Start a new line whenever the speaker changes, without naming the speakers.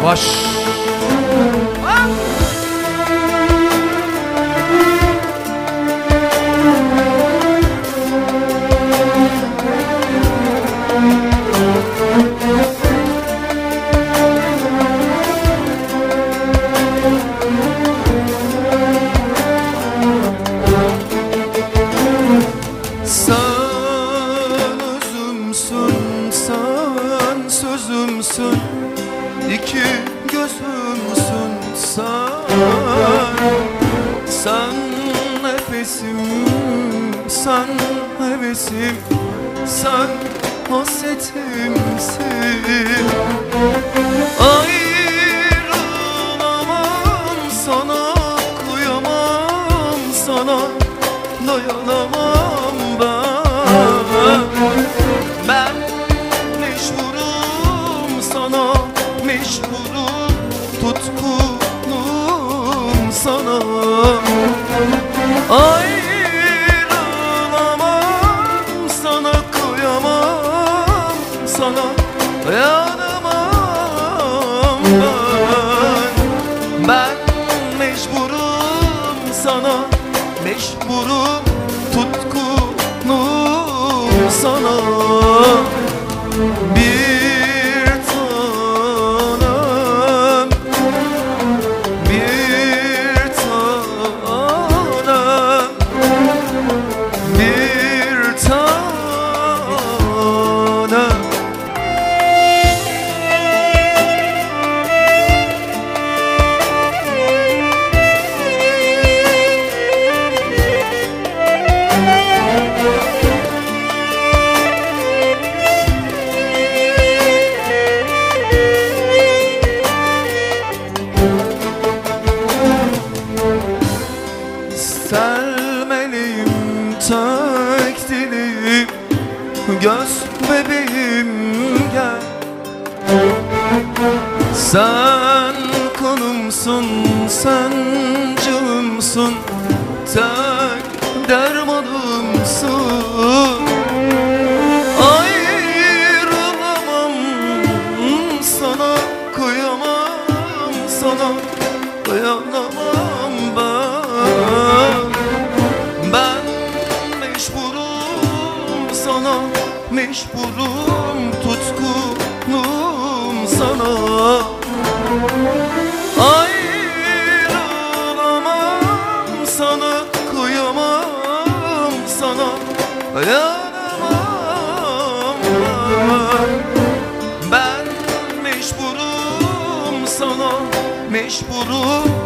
Baş.
Sözümsün, iki gözümsün sen nefesim, sen hevesim, sen hasretimsin. Ayrılamam sana, kıyamam sana, dayanamam ben mecburum sana, mecburum, tutkunum sana. Ayrılamam sana, kıyamam sana, dayanamam ben mecburum sana, mecburum, tutkunum sana. Bir tanem, bir tanem, bir tanem. Selmeliyim, tek dilim, göz bebeğim gel. Sen kanımsın, sen canımsın, tek dermanımsın. Ayrılamam sana, kıyamam sana, dayanamam ben mecburum sana, mecburum, tutkunum sana. Ayrılamam sana, kıyamam sana, dayanamam ben mecburum sana, mecburum,